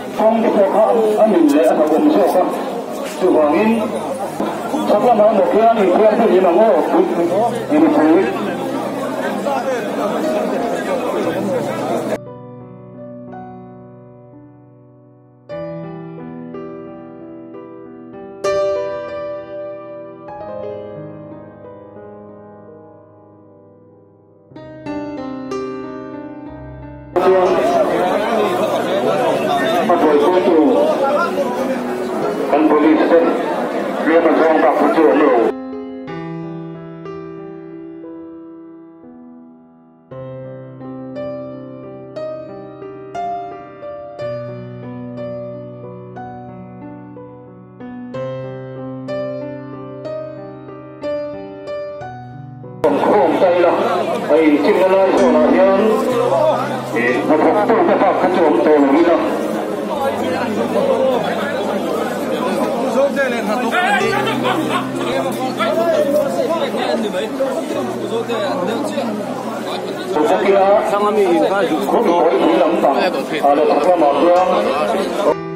trong cái cuộc họp mình lẽ là gồm số không sự hoàng in chắc là một cái thì quen cái gì mà ngô thì mình thấy kan polisi dia menjong tak pucuk lo. Không tay là ai chim nó nói số là nhân thì nó không tôi cái pháp khăn trộm tôi là như nào. 상암이 가지고 거기 거의 불량다. 아, 네, 잠깐만.